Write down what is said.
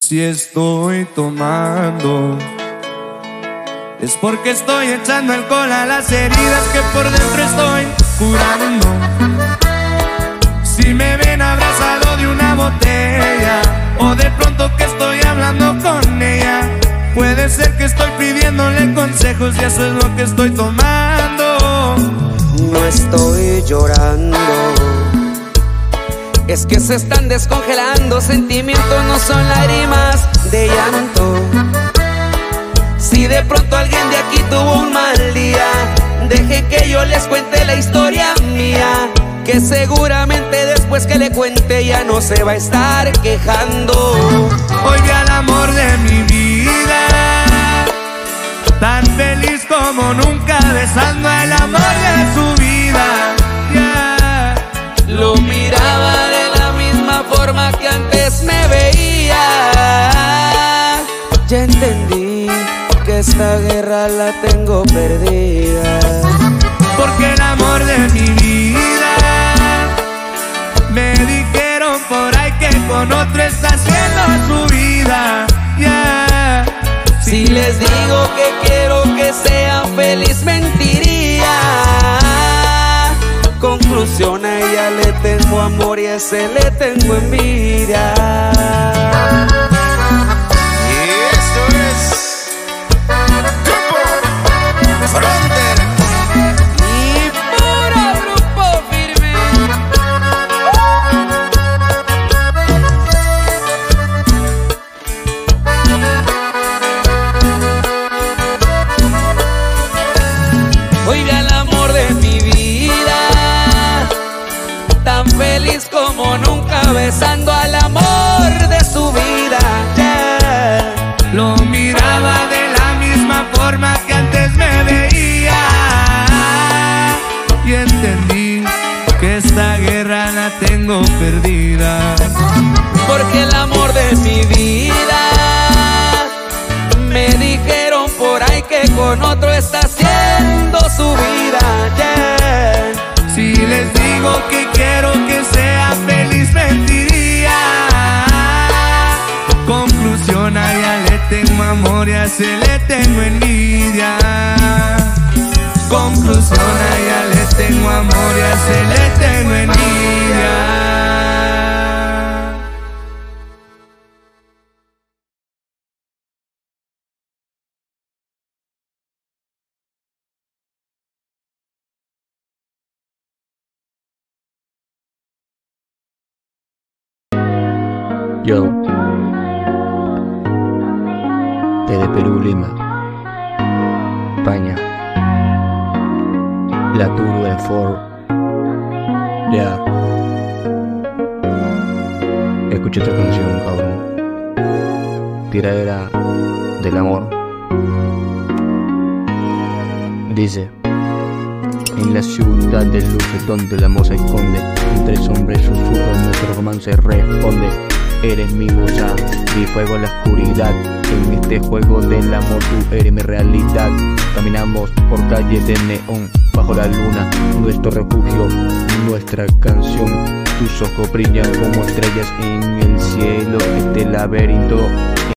Si estoy tomando, es porque estoy echando alcohol a las heridas que por dentro estoy curando. Si me ven abrazado de una botella, o de pronto que estoy hablando con ella, puede ser que estoy pidiéndole consejos y eso es lo que estoy tomando. No estoy llorando, es que se están descongelando. Sentimientos no son lágrimas de llanto. Si de pronto alguien de aquí tuvo un mal día, deje que yo les cuente la historia mía, que seguramente después que le cuente ya no se va a estar quejando. Hoy vi al amor de mi vida, tan feliz como nunca, besando al amor de su vida. Yeah. Lo miraba de la misma forma que antes me veía. Ya entendí que esta guerra la tengo perdida, porque el amor de mi vida, me dijeron por ahí que con otro está haciendo su vida. Yeah. Si les digo que quiero que sea feliz, mentiría. Conclusión, a ella le tengo amor y a ese le tengo envidia. Hoy vi al amor de mi vida, tan feliz como nunca, besando al amor de su vida. Yeah. Lo miraba de la misma forma que antes me veía, y entendí que esta guerra la tengo perdida, porque el amor de mi vida, me dijeron por ahí que con otro está haciendo su vida. Yeah. Si les digo que quiero que sea feliz, mentiría. Conclusión, a ella le tengo amor y a ese le tengo envidia. Conclusión, a ella le tengo amor y a ese le tengo envidia. Yo, desde Perú, Lima, España, la Tour de Ford, ya. Escucha esta canción, cabrón. Tiradera del amor. Dice: en la ciudad de luces donde el amor se esconde, entre sombras susurros nuestro romance responde. Eres mi musa, mi fuego en la oscuridad. En este juego del amor tú eres mi realidad. Caminamos por calles de neón, bajo la luna, nuestro refugio, nuestra canción. Tus ojos brillan como estrellas en el cielo. Este laberinto